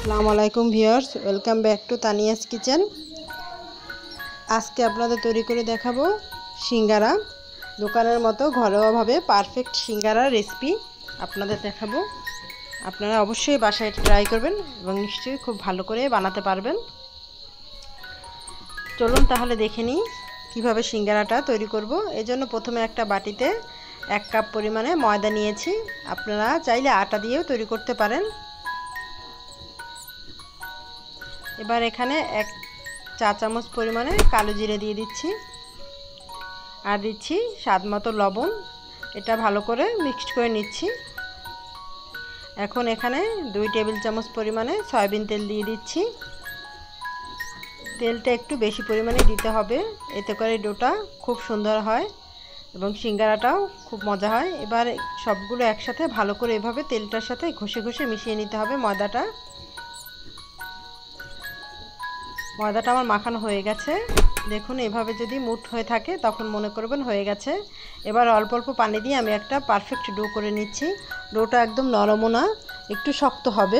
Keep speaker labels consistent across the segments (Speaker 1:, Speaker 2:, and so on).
Speaker 1: আসসালামু আলাইকুম viewers, welcome back to Tania's kitchen. আজকে আপনাদের তৈরি করে দেখাবো সিঙ্গারা। দোকানের মতো ঘরোয়াভাবে পারফেক্ট সিঙ্গারা রেসিপি আপনাদের দেখাবো। আপনারা অবশ্যই বাসায় ট্রাই করবেন এবং নিশ্চয়ই খুব ভালো করে বানাতে পারবেন। চলুন তাহলে দেখে নিই কীভাবে সিঙ্গারাটা তৈরি করব। এজন্য প্রথমে একটা বাটিতে 1 কাপ পরিমাণে ময়দা নিয়েছি। আপনারা চাইলে আটা দিয়েও তৈরি করতে পারেন। এবার এখানে 1 চা চামচ পরিমাণে কালো জিরে দিয়ে দিচ্ছি, আর দিচ্ছি স্বাদমতো লবণ। এটা ভালো করে মিক্সড করে নিচ্ছি। এখন এখানে 2 টেবিল চামচ পরিমাণে সয়াবিন তেল দিয়ে দিচ্ছি। তেলটা একটু বেশি পরিমাণে দিতে হবে, এতে করে ডোটা খুব সুন্দর হয় এবং সিঙ্গারাটাও খুব মজা হয়। এবার সবগুলো একসাথে ভালো করে এভাবে তেলটার সাথে ঘষে ঘষে মিশিয়ে নিতে হবে ময়দাটা। ময়দাটা আমার মাখানো হয়ে গেছে। দেখুন এভাবে যদি মুঠ হয়ে থাকে তখন মনে করবেন হয়ে গেছে। এবার অল্প অল্প পানি দিয়ে আমি একটা পারফেক্ট ডো করে নিচ্ছি। ডোটা একদম নরমও না, একটু শক্ত হবে,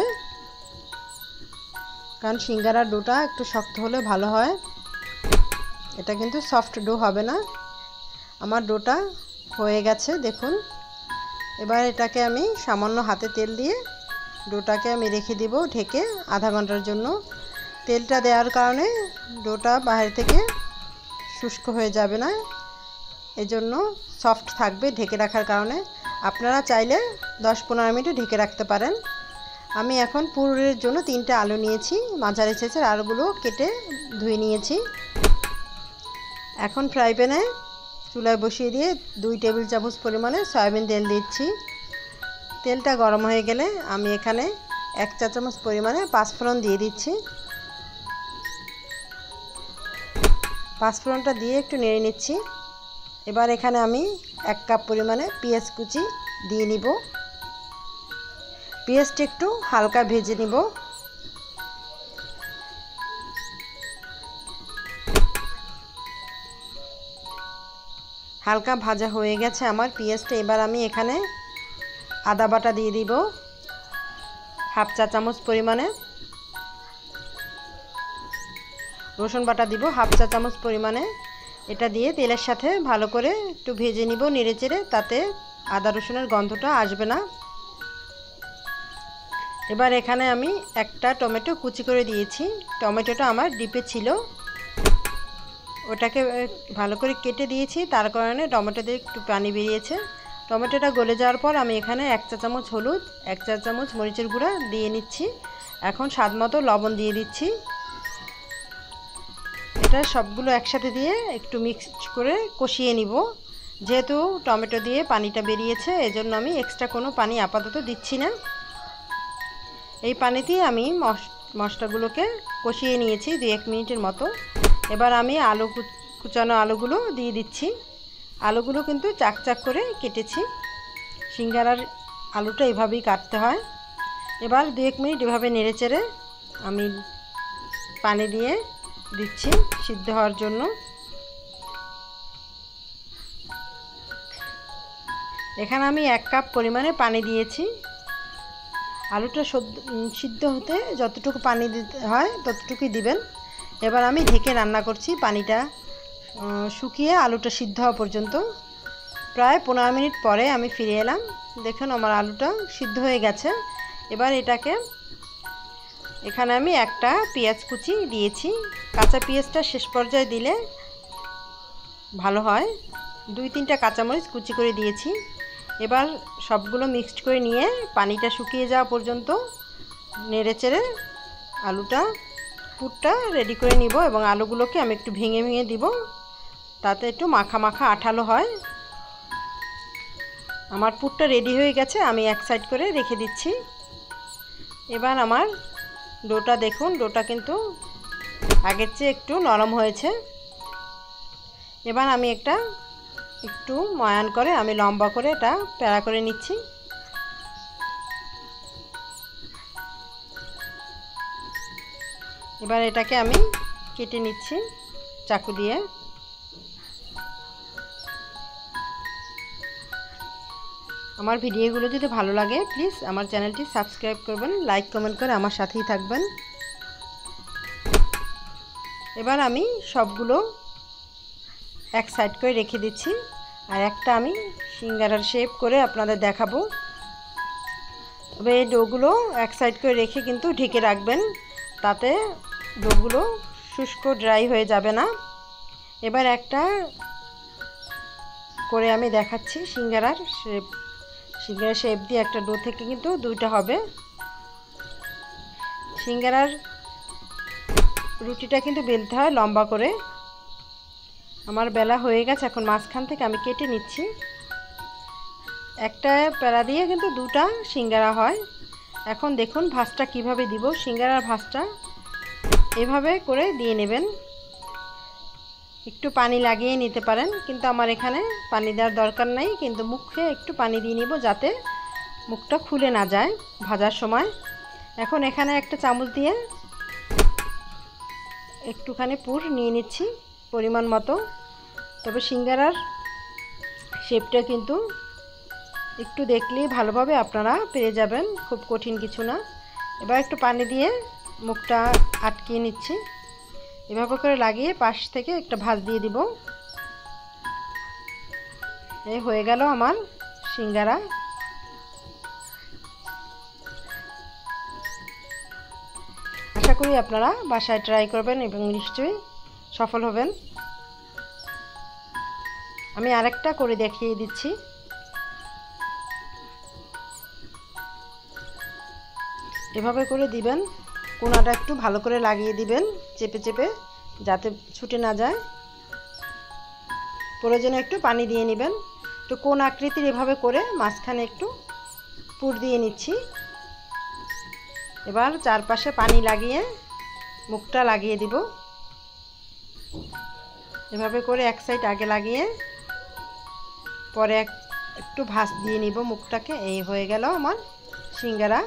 Speaker 1: কারণ সিঙ্গারার ডোটা একটু শক্ত হলে ভালো হয়। এটা কিন্তু সফট ডো হবে না। আমার ডোটা হয়ে গেছে দেখুন। এবার এটাকে আমি সামান্য হাতে তেল দিয়ে ডোটাকে আমি রেখে দিব ঢেকে আধা ঘন্টার জন্য। তেলটা দেওয়ার কারণে ডোটা বাইরে থেকে শুষ্ক হয়ে যাবে না, এজন্য সফট থাকবে ঢেকে রাখার কারণে। আপনারা চাইলে 10-15 মিনিট ঢেকে রাখতে পারেন। আমি এখন পুরের জন্য 3টে আলু নিয়েছি, মাঝারি সাইজের আলুগুলো কেটে ধুয়ে নিয়েছি। এখন ফ্রাই প্যানে চুলায় বসিয়ে দিয়ে 2 টেবিল চামচ পরিমাণে সয়াবিন তেল দিচ্ছি। তেলটা গরম হয়ে গেলে আমি এখানে 1 চা চামচ পরিমাণে পাঁচফোড়ন দিয়ে দিচ্ছি। পাঁচফোড়নটা দিয়ে একটু নেড়ে নিচ্ছি। এবার এখানে আমি 1 কাপ পরিমাণে পেঁয়াজ কুচি দিয়ে নিব। পেঁয়াজটা একটু হালকা ভেজে নিব। হালকা ভাজা হয়ে গেছে আমার পেঁয়াজটা। এবার আমি এখানে আদা বাটা দিয়ে দিব 1/2 চা চামচ পরিমাণে। রসুন বাটা দিব 1/2 চা চামচ পরিমাণে। এটা দিয়ে তেলের সাথে ভালো করে একটু ভেজে নিব নেড়েচেড়ে, তাতে আদা রসুনের গন্ধটা আসবে না। এবার এখানে আমি একটা টমেটো কুচি করে দিয়েছি। টমেটোটা আমার ডিপে ছিল, ওটাকে ভালো করে কেটে দিয়েছি, তার কারণে টমেটোতে একটু পানি বেরিয়েছে। টমেটোটা গলে যাওয়ার পর আমি এখানে 1 চা চামচ হলুদ, 1 চা চামচ মরিচের গুঁড়া দিয়ে নিচ্ছি। এখন স্বাদমতো লবণ দিয়ে দিচ্ছি। এটা সবগুলো একসাথে দিয়ে একটু মিক্স করে কষিয়ে নিব। যেহেতু টমেটো দিয়ে পানিটা বেরিয়েছে, এজন্য আমি এক্সট্রা কোনো পানি আপাতত দিচ্ছি না। এই পানিতেই আমি মশলাগুলোকে কষিয়ে নিয়েছি 2-1 মিনিটের মতো। এবার আমি কুচানো আলুগুলো দিয়ে দিচ্ছি। আলুগুলো কিন্তু চাকচাক করে কেটেছি। সিঙ্গারার আলুটা এভাবেই কাটতে হয়। এবার 2-1 মিনিট এভাবে নেড়েচেড়ে আমি পানি দিয়ে দিচ্ছি সিদ্ধ হওয়ার জন্য। এখানে আমি 1 কাপ পরিমাণে পানি দিয়েছি। আলুটা সিদ্ধ হতে যতটুকু পানি দিতে হয় ততটুকুই দিবেন। এবার আমি ঢেকে রান্না করছি পানিটা শুকিয়ে আলুটা সিদ্ধ হওয়া পর্যন্ত। প্রায় 15 মিনিট পরে আমি ফিরে এলাম। দেখুন আমার আলুটা সিদ্ধ হয়ে গেছে। এবার এখানে আমি একটা পেঁয়াজ কুচি দিয়েছি। কাঁচা পেঁয়াজটা শেষ পর্যায়ে দিলে ভালো হয়। 2-3টা কাঁচামরিচ কুচি করে দিয়েছি। এবার সবগুলো মিক্সড করে নিয়ে পানিটা শুকিয়ে যাওয়া পর্যন্ত নেড়েচেড়ে পুরটা রেডি করে নিব এবং আলুগুলোকে আমি একটু ভেঙে ভেঙে দিব, তাতে একটু মাখা মাখা আঠালো হয়। আমার পুরটা রেডি হয়ে গেছে, আমি এক সাইড করে রেখে দিচ্ছি। এবার আমার ডোটা দেখুন, ডোটা কিন্তু আগের চেয়ে একটু নরম হয়েছে। এবার আমি একটু ময়ান করে আমি লম্বা করে এটা প্যাড়া করে নিচ্ছি। এবার এটাকে আমি কেটে নিচ্ছি চাকু দিয়ে। আমার ভিডিওগুলো যদি ভালো লাগে প্লিজ আমার চ্যানেলটি সাবস্ক্রাইব করবেন, লাইক কমেন্ট করে আমার সাথেই থাকবেন। এবার আমি সবগুলো এক সাইড করে রেখে দিচ্ছি, আর একটা আমি সিঙ্গারার শেপ করে আপনাদের দেখাবো। তবে এই ডোগুলো এক সাইড করে রেখে কিন্তু ঢেকে রাখবেন, তাতে ডোগুলো শুষ্ক ড্রাই হয়ে যাবে না। এবার একটা করে আমি দেখাচ্ছি সিঙ্গারার শেপ দিয়ে একটা ডো থেকে কিন্তু দুইটা হবে। সিঙ্গারার রুটিটা কিন্তু বেলতে হয় লম্বা করে। আমার বেলা হয়ে গেছে, এখন মাঝখান থেকে আমি কেটে নিচ্ছি। একটা প্যারা দিয়ে কিন্তু দুটা সিঙ্গারা হয়। এখন দেখুন ভাঁজটা কিভাবে দিব। সিঙ্গারার ভাঁজটা এভাবে করে দিয়ে নেবেন, একটু পানি লাগিয়ে নিতে পারেন, কিন্তু আমার এখানে পানি দেওয়ার দরকার নাই, কিন্তু মুখে একটু পানি দিয়ে নিব যাতে মুখটা খুলে না যায় ভাজার সময়। এখন এখানে একটা চামচ দিয়ে একটুখানি পুর নিয়ে নিচ্ছি পরিমাণ মতো। তবে সিঙ্গারার শেপটা কিন্তু একটু দেখলেই ভালোভাবে আপনারা পেরে যাবেন, খুব কঠিন কিছু না। এবার একটু পানি দিয়ে মুখটা আটকিয়ে নিচ্ছি, এভাবে করে লাগিয়ে পাশ থেকে একটা ভাঁজ দিয়ে দিব। এই হয়ে গেল আমার সিঙ্গারা। আশা করি আপনারা বাসায় ট্রাই করবেন এবং নিশ্চয়ই সফল হবেন। আমি আরেকটা করে দেখিয়ে দিচ্ছি। এভাবে করে দিবেন, কোণাটা একটু ভালো করে লাগিয়ে দিবেন চেপে চেপে, যাতে ছুটে না যায়। প্রয়োজনে একটু পানি দিয়ে নেবেন। তো কোণ আকৃতির এভাবে করে মাঝখানে একটু পুর দিয়ে নিচ্ছি। এবার চারপাশে পানি লাগিয়ে মুখটা লাগিয়ে দিব। এভাবে করে এক সাইড আগে লাগিয়ে পরে একটু ভাঁজ দিয়ে নিব মুখটাকে। এই হয়ে গেল আমার সিঙ্গারা।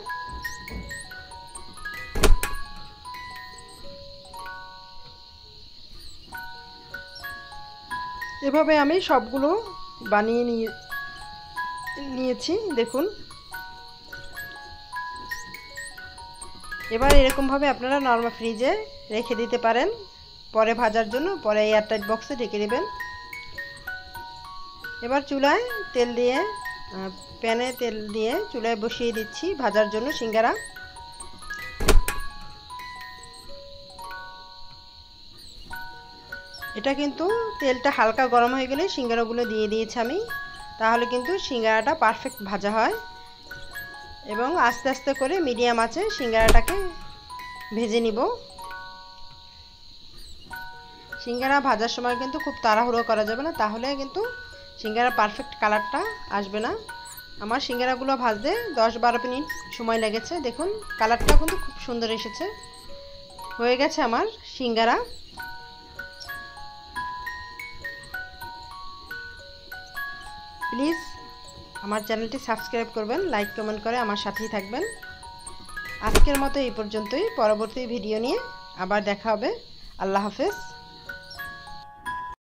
Speaker 1: এভাবে আমি সবগুলো বানিয়ে নিয়েছি দেখুন। এবার এরকমভাবে আপনারা নরমাল ফ্রিজে রেখে দিতে পারেন পরে ভাজার জন্য, পরে এয়ারটাইট বক্সে ঢেকে দেবেন। এবার চুলায় প্যানে তেল দিয়ে চুলায় বসিয়ে দিচ্ছি ভাজার জন্য সিঙ্গারা। এটা কিন্তু তেলটা হালকা গরম হয়ে গেলে সিঙ্গারাগুলো দিয়ে দিয়েছি আমি, তাহলে কিন্তু সিঙ্গারাটা পারফেক্ট ভাজা হয়। এবং আস্তে আস্তে করে মিডিয়াম আঁচে সিঙ্গারাটাকে ভেজে নিব। সিঙ্গারা ভাজার সময় কিন্তু খুব তাড়াহুড়ো করা যাবে না, তাহলে কিন্তু সিঙ্গারা পারফেক্ট কালারটা আসবে না। আমার সিঙ্গারাগুলো ভাজতে 10-12 মিনিট সময় লেগেছে। দেখুন কালারটা কিন্তু খুব সুন্দর এসেছে। হয়ে গেছে আমার সিঙ্গারা। প্লিজ আমার চ্যানেলটি সাবস্ক্রাইব করবেন, লাইক কমেন্ট করে আমার সাথেই থাকবেন। আজকের মতো এই পর্যন্তই। পরবর্তী ভিডিও নিয়ে আবার দেখা হবে। আল্লাহ হাফেজ।